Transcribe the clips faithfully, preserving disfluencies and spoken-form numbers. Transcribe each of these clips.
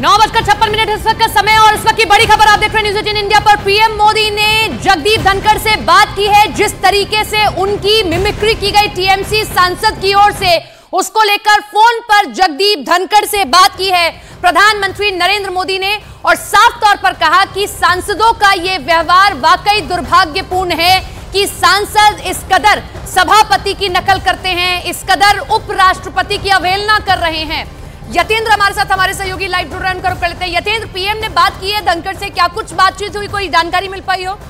नौ बजकर छप्पन मिनट इस वक्त का समय और इस वक्त की बड़ी खबर आप देख रहे हैं न्यूज़ एटीन इंडिया पर। पीएम मोदी ने जगदीप धनखड़ से बात की है। जिस तरीके से उनकी मिमिक्री की गई टीएमसी सांसद की ओर से, उसको लेकर फोन पर जगदीप धनखड़ से बात की है प्रधानमंत्री नरेंद्र मोदी ने और साफ तौर पर कहा कि सांसदों का यह व्यवहार वाकई दुर्भाग्यपूर्ण है कि सांसद इस कदर सभापति की नकल करते हैं, इस कदर उपराष्ट्रपति की अवहेलना कर रहे हैं। यतेंद्र हमारे साथ, हमारे सहयोगी लाइव जुड़ रहे हैं, कर लेते हैं। यतेंद्र, पीएम ने बात की है धनखड़ से, क्या कुछ बातचीत हुई, कोई जानकारी मिल पाई हो?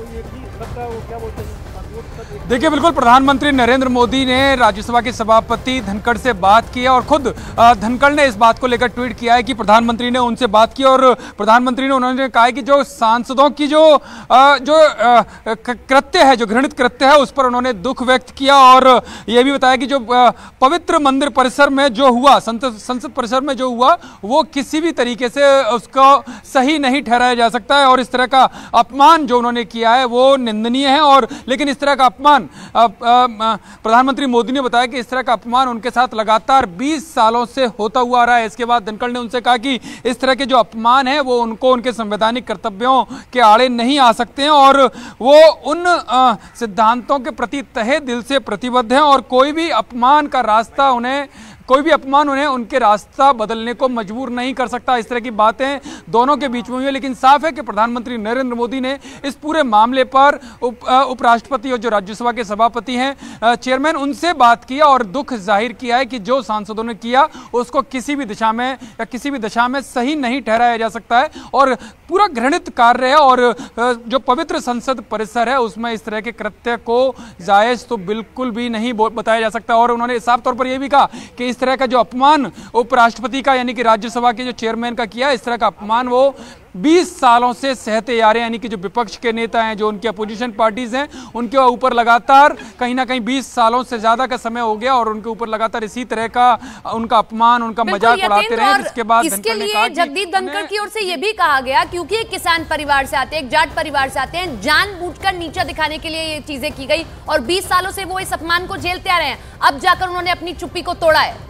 देखिए, बिल्कुल प्रधानमंत्री नरेंद्र मोदी ने राज्यसभा के सभापति धनखड़ से बात की है और खुद धनखड़ ने इस बात को लेकर ट्वीट किया है कि प्रधानमंत्री ने उनसे बात की और प्रधानमंत्री ने उन्होंने कहा है कि जो सांसदों की जो जो कृत्य है, जो घृणित कृत्य है, उस पर उन्होंने दुख व्यक्त किया और यह भी बताया कि जो पवित्र मंदिर परिसर में जो हुआ, संसद परिसर में जो हुआ, वो किसी भी तरीके से उसको सही नहीं ठहराया जा सकता है और इस तरह का अपमान जो उन्होंने किया है वो निंदनीय है। और लेकिन इस तरह का अपमान प्रधानमंत्री मोदी ने बताया कि इस तरह का अपमान उनके साथ लगातार बीस सालों से होता हुआ आ रहा है। इसके बाद धनखड़ ने उनसे कहा कि इस तरह के जो अपमान है वो उनको उनके संवैधानिक कर्तव्यों के आड़े नहीं आ सकते हैं और वो उन आ, सिद्धांतों के प्रति तहे दिल से प्रतिबद्ध हैं और कोई भी अपमान का रास्ता उन्हें कोई भी अपमान उन्हें उनके रास्ता बदलने को मजबूर नहीं कर सकता। इस तरह की बातें दोनों के बीच में हुई है, लेकिन साफ है कि प्रधानमंत्री नरेंद्र मोदी ने इस पूरे मामले पर उप उपराष्ट्रपति और जो राज्यसभा के सभापति हैं, चेयरमैन, उनसे बात किया और दुख जाहिर किया है कि जो सांसदों ने किया उसको किसी भी दिशा में या किसी भी दिशा में सही नहीं ठहराया जा सकता है और पूरा घृणित कार्य है और जो पवित्र संसद परिसर है उसमें इस तरह के कृत्य को जायज तो बिल्कुल भी नहीं बताया जा सकता। और उन्होंने साफ तौर पर यह भी कहा कि इस तरह का जो अपमान उपराष्ट्रपति का यानी कि राज्यसभा के जो चेयरमैन का किया, इस तरह का अपमान वो बीस सालों से सहते आ रहे हैं, यानी कि जो विपक्ष के नेता हैं, जो उनकी अपोजिशन पार्टीज हैं, उनके ऊपर लगातार कहीं ना कहीं बीस सालों से ज्यादा का समय हो गया और उनके ऊपर लगातार इसी तरह का उनका अपमान, उनका मजाक उड़ाते रहे। इसके बाद इसके लिए जगदीप धनखड़ की ओर से यह भी कहा गया, क्योंकि एक किसान परिवार से आते हैं, एक जाट परिवार से आते हैं, जानबूझकर नीचा दिखाने के लिए ये चीजें की गई और बीस सालों से वो इस अपमान को झेलते आ रहे हैं। अब जाकर उन्होंने अपनी चुप्पी को तोड़ा है।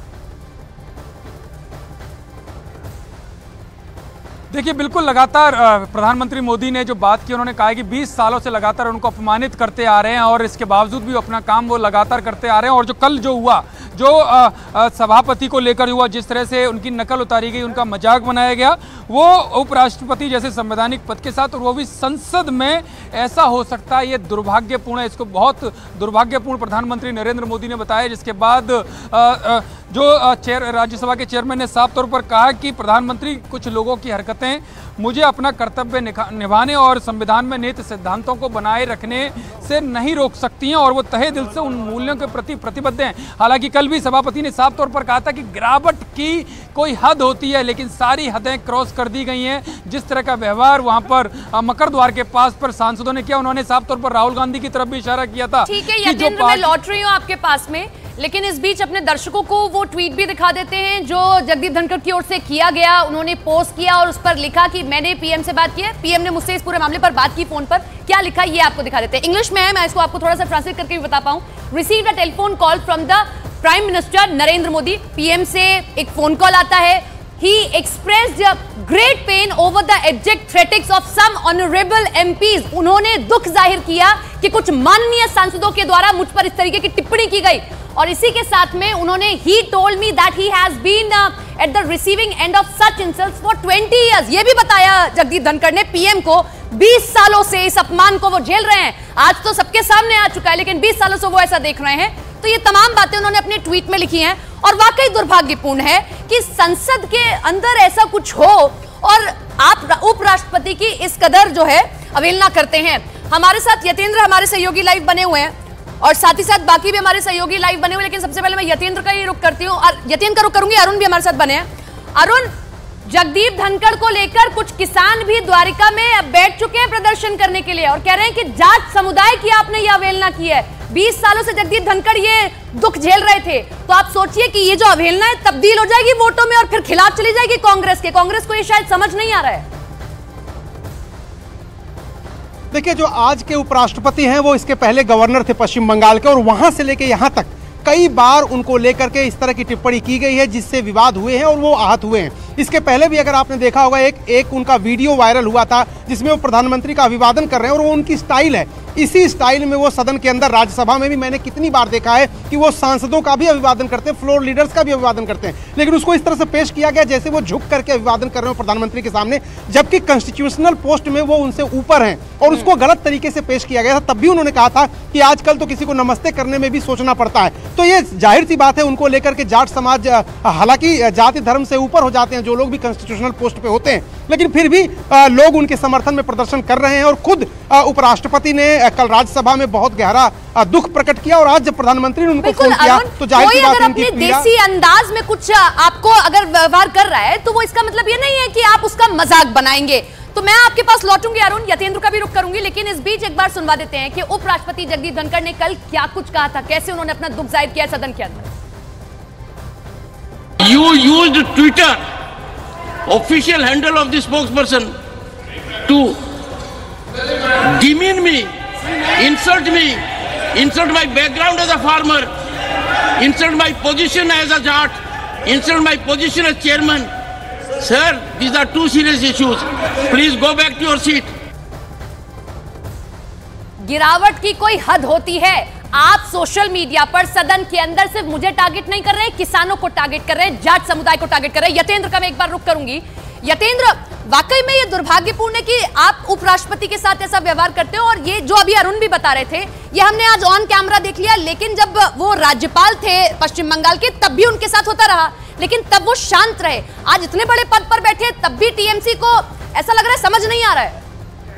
देखिए, बिल्कुल लगातार प्रधानमंत्री मोदी ने जो बात की, उन्होंने कहा कि बीस सालों से लगातार उनको अपमानित करते आ रहे हैं और इसके बावजूद भी अपना काम वो लगातार करते आ रहे हैं। और जो कल जो हुआ, जो सभापति को लेकर हुआ, जिस तरह से उनकी नकल उतारी गई, उनका मजाक बनाया गया, वो उपराष्ट्रपति जैसे संवैधानिक पद के साथ और वो भी संसद में, ऐसा हो सकता है, ये दुर्भाग्यपूर्ण है। इसको बहुत दुर्भाग्यपूर्ण प्रधानमंत्री नरेंद्र मोदी ने बताया, जिसके बाद आ, आ, जो चेयर राज्यसभा के चेयरमैन ने साफ तौर पर कहा कि प्रधानमंत्री, कुछ लोगों की हरकतें मुझे अपना कर्तव्य निभाने और संविधान में निहित सिद्धांतों को बनाए रखने से नहीं रोक सकती हैं और वो तहे दिल से उन मूल्यों के प्रति प्रतिबद्ध हैं। हालांकि कल भी सभापति ने साफ तौर पर कहा था कि गिरावट की कोई हद होती है, लेकिन सारी हदें क्रॉस कर दी गई हैं। जिस तरह का व्यवहार वहां पर मकर द्वार के पास पर सांसदों ने किया, उन्होंने साफ तौर पर राहुल गांधी की तरफ भी इशारा किया था। ठीक है यतेंद्र, मैं लौट रही हूँ आपके पास में, लेकिन इस बीच अपने दर्शकों को वो ट्वीट भी दिखा देते हैं जो जगदीप धनखड़ की ओर से किया गया। उन्होंने पोस्ट किया और उस पर लिखा कि मैंने पीएम से बात की है, पीएम ने मुझसे इस पूरे मामले पर बात की फोन पर। क्या लिखा ये आपको दिखा देते हैं। इंग्लिश में है, मैं इसको आपको थोड़ा सा ट्रांसलेट करके भी बता पाऊं। Received a telephone call from the prime minister Narendra Modi. PM से एक फोन कॉल आता है। He expressed great pain over the abject threats of some honorable M Ps. उन्होंने दुख जाहिर किया कि कुछ माननीय सांसदों के द्वारा मुझ पर इस तरीके की टिप्पणी की गई और इसी के साथ में उन्होंने he told me that he has been uh, at the receiving end of such insults for twenty years. ये भी बताया जगदीप धनखड़ ने पीएम को, बीस सालों से इस अपमान को वो झेल रहे हैं। आज तो सबके सामने आ चुका है, लेकिन बीस सालों से वो ऐसा देख रहे हैं। तो ये तमाम बातें उन्होंने अपने ट्वीट में लिखी हैं और वाकई दुर्भाग्यपूर्ण है कि संसद के अंदर ऐसा कुछ हो और आप उपराष्ट्रपति की इस कदर जो है अवहेलना करते हैं। हमारे साथ यतेंद्र, हमारे सहयोगी लाइव बने हुए हैं और साथ ही साथ बाकी भी हमारे सहयोगी लाइव बने हुए, लेकिन सबसे पहले मैं यतेंद्र का ही रुख करती हूँ और यतेंद्र का रुख करूंगी। अरुण भी हमारे साथ बने हैं। अरुण, जगदीप धनखड़ को लेकर कुछ किसान भी द्वारिका में बैठ चुके हैं प्रदर्शन करने के लिए और कह रहे हैं कि जाट समुदाय की आपने यह अवहेलना की है। बीस सालों से जगदीप धनखड़ ये दुख झेल रहे थे, तो आप सोचिए कि ये जो अवहेलना है तब्दील हो जाएगी वोटों में और फिर खिलाफ चली जाएगी कांग्रेस के। कांग्रेस को ये शायद समझ नहीं आ रहा है। देखिए, जो आज के उपराष्ट्रपति हैं वो इसके पहले गवर्नर थे पश्चिम बंगाल के और वहां से लेके यहां तक कई बार उनको लेकर के इस तरह की टिप्पणी की गई है जिससे विवाद हुए हैं और वो आहत हुए हैं। इसके पहले भी अगर आपने देखा होगा एक एक उनका वीडियो वायरल हुआ था जिसमें वो प्रधानमंत्री का अभिवादन कर रहे हैं और वो उनकी स्टाइल है, इसी स्टाइल में वो सदन के अंदर राज्यसभा में भी मैंने कितनी बार देखा है कि वो सांसदों का भी अभिवादन करते हैं, फ्लोर लीडर्स का भी अभिवादन करते हैं, लेकिन उसको इस तरह से पेश किया गया जैसे वो झुक करके अभिवादन कर रहे हो प्रधानमंत्री के सामने, जबकि कॉन्स्टिट्यूशनल पोस्ट में वो उनसे ऊपर हैं और उसको गलत तरीके से पेश किया गया था। तब भी उन्होंने कहा था कि आजकल तो किसी को नमस्ते करने में भी सोचना पड़ता है। तो ये जाहिर सी बात है उनको लेकर के जाट समाज, हालांकि जाति धर्म से ऊपर हो जाते हैं जो लोग भी कॉन्स्टिट्यूशनल पोस्ट पे होते हैं, लेकिन फिर भी लोग उनके समर्थन में प्रदर्शन कर रहे हैं। और खुद उपराष्ट्रपति ने कल राज्यसभा में बहुत गहरा दुख प्रकट किया और आज जब प्रधानमंत्री ने उनको फोन किया तो जाहिर सी बात है देसी अंदाज में कुछ आपको अगर व्यवहार कर रहा है तो वो इसका मतलब ये नहीं है कि आप उसका मजाक बनाएंगे। तो मैं आपके पास लौटूंगी अरुण, यतेंद्र का भी रुख करूंगी, लेकिन इस बीच एक बार सुनवा देते हैं कि उपराष्ट्रपति जगदीप धनखड़ ने कल क्या कुछ कहा था, कैसे उन्होंने अपना दुख जाहिर किया सदन के अंदर। You used Twitter, official handle of the spokesperson, to demean me, insult me, insult my background as a farmer, insult my position as a Jat, insult my position as chairman. Sir, these are two serious issues. Please go back to your seat. गिरावट की कोई हद होती है। आप social media पर सदन के अंदर सिर्फ मुझे टारगेट नहीं कर रहे, किसानों को टारगेट कर रहे हैं, जाट समुदाय को टारगेट कर रहे हैं। यतेंद्र का मैं एक बार रुख करूंगी। यतेंद्र, वाकई में ये दुर्भाग्यपूर्ण है कि आप उपराष्ट्रपति के साथ ऐसा व्यवहार करते हो, और ये जो अभी अरुण भी बता रहे थे ये हमने आज ऑन कैमरा देख लिया, लेकिन जब वो राज्यपाल थे पश्चिम बंगाल के तब भी उनके साथ होता रहा, लेकिन तब वो शांत रहे। आज इतने बड़े पद पर बैठे तब भी टीएमसी को ऐसा लग रहा है समझ नहीं आ रहा है।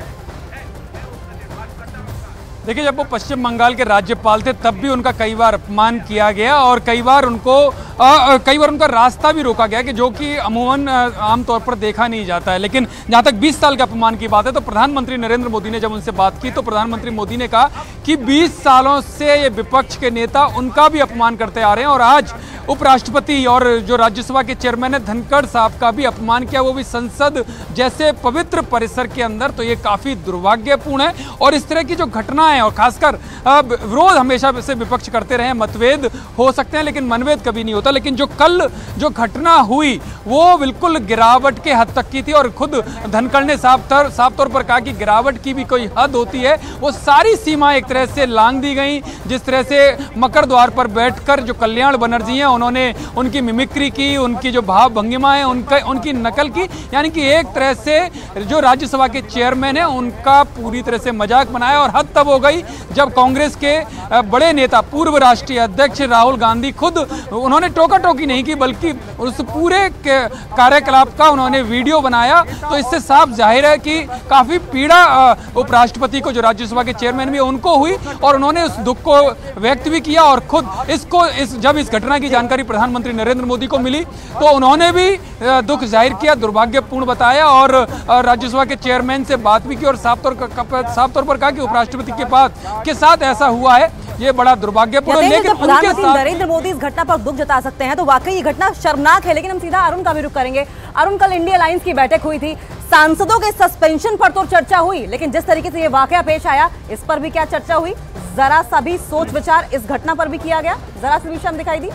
देखिए, जब वो पश्चिम बंगाल के राज्यपाल थे तब भी उनका कई बार अपमान किया गया और कई बार उनको आ, कई बार उनका रास्ता भी रोका गया कि जो कि अमूमन आमतौर पर देखा नहीं जाता है। लेकिन जहाँ तक बीस साल के अपमान की बात है तो प्रधानमंत्री नरेंद्र मोदी ने जब उनसे बात की तो प्रधानमंत्री मोदी ने कहा कि बीस सालों से ये विपक्ष के नेता उनका भी अपमान करते आ रहे हैं और आज उपराष्ट्रपति और जो राज्यसभा के चेयरमैन है धनखड़ साहब का भी अपमान किया, वो भी संसद जैसे पवित्र परिसर के अंदर। तो ये काफ़ी दुर्भाग्यपूर्ण है और इस तरह की जो घटनाएं और खासकर विरोध हमेशा से विपक्ष करते रहे, मतभेद हो सकते हैं लेकिन मनभेद कभी नहीं होता। लेकिन जो कल जो घटना हुई वो बिल्कुल गिरावट के हद तक की थी और खुद धनखड़ ने साफ तौर साफ तौर पर कहा कि गिरावट की भी कोई हद होती है। वो सारी सीमा एक तरह से लांघ दी गई। जिस तरह से मकर द्वार पर बैठकर जो कल्याण बनर्जी हैं उन्होंने उनकी मिमिक्री की, उनकी जो भाव भंगिमा है उनका उनकी नकल की, यानी कि एक तरह से जो राज्यसभा के चेयरमैन है उनका पूरी तरह से मजाक बनाया। और हद तब हो गई जब कांग्रेस के बड़े नेता पूर्व राष्ट्रीय अध्यक्ष राहुल गांधी खुद उन्होंने टोका टोकी नहीं की बल्कि उस पूरे कार्यकलाप का उन्होंने वीडियो बनाया। तो इससे साफ जाहिर है कि काफी पीड़ा उपराष्ट्रपति को जो राज्यसभा के चेयरमैन भी उनको हुई और उन्होंने उस दुख को व्यक्त भी किया। और खुद इसको इस जब इस घटना की जानकारी प्रधानमंत्री नरेंद्र मोदी को मिली तो उन्होंने भी दुख जाहिर किया, दुर्भाग्यपूर्ण बताया और राज्यसभा के चेयरमैन से बात भी की और साफ तौर साफ तौर पर कहा कि उपराष्ट्रपति के पास के साथ ऐसा हुआ है, ये बड़ा दुर्भाग्यपूर्ण है। लेकिन प्रधानमंत्री नरेंद्र मोदी इस घटना पर दुख जता सकते हैं तो वाकई ये घटना शर्मनाक है। लेकिन हम सीधा अरुण का भी रुख करेंगे। अरुण, कल इंडिया अलायंस की बैठक हुई थी, सांसदों के सस्पेंशन पर तो चर्चा हुई, लेकिन जिस तरीके से ये वाकया पेश आया इस पर भी क्या चर्चा हुई? जरा सा भी सोच विचार इस घटना पर भी किया गया? जरा सी भी शर्म दिखाई दी?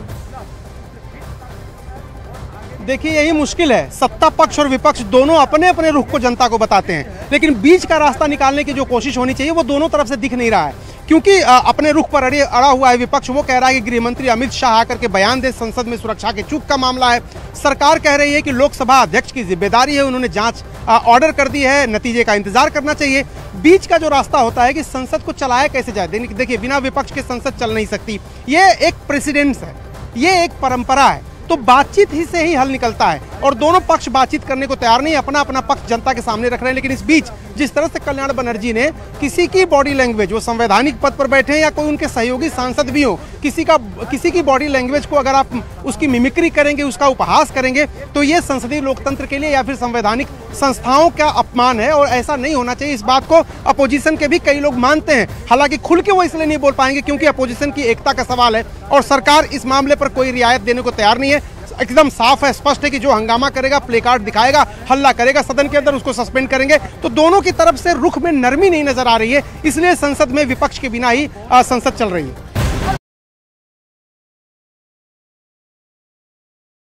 देखिए, यही मुश्किल है, सत्ता पक्ष और विपक्ष दोनों अपने अपने रुख को जनता को बताते हैं, लेकिन बीच का रास्ता निकालने की जो कोशिश होनी चाहिए वो दोनों तरफ से दिख नहीं रहा है। क्योंकि अपने रुख पर अड़े अड़ा हुआ है विपक्ष, वो कह रहा है कि गृह मंत्री अमित शाह आकर के बयान दे, संसद में सुरक्षा के चूक का मामला है। सरकार कह रही है कि लोकसभा अध्यक्ष की जिम्मेदारी है, उन्होंने जांच ऑर्डर कर दी है, नतीजे का इंतजार करना चाहिए। बीच का जो रास्ता होता है कि संसद को चलाया कैसे जाए। देखिए, बिना विपक्ष के संसद चल नहीं सकती, ये एक प्रेसिडेंस है, ये एक परंपरा है, तो बातचीत ही से ही हल निकलता है और दोनों पक्ष बातचीत करने को तैयार नहीं, अपना अपना पक्ष जनता के सामने रख रहे हैं। लेकिन इस बीच जिस तरह से कल्याण बनर्जी ने किसी की बॉडी लैंग्वेज, वो संवैधानिक पद पर बैठे हैं या कोई उनके सहयोगी सांसद भी हो, किसी का किसी की बॉडी लैंग्वेज को अगर आप उसकी मिमिक्री करेंगे, उसका उपहास करेंगे तो ये संसदीय लोकतंत्र के लिए या फिर संवैधानिक संस्थाओं का अपमान है और ऐसा नहीं होना चाहिए। इस बात को अपोजिशन के भी कई लोग मानते हैं, हालांकि खुल के वो इसलिए नहीं बोल पाएंगे क्योंकि अपोजिशन की एकता का सवाल है और सरकार इस मामले पर कोई रियायत देने को तैयार नहीं है। एकदम साफ है, स्पष्ट है कि जो हंगामा करेगा, प्ले कार्ड दिखाएगा, हल्ला करेगा सदन के अंदर, उसको सस्पेंड करेंगे। तो दोनों की तरफ से रुख में नरमी नहीं नजर आ रही है, इसलिए संसद में विपक्ष के बिना ही संसद चल रही है।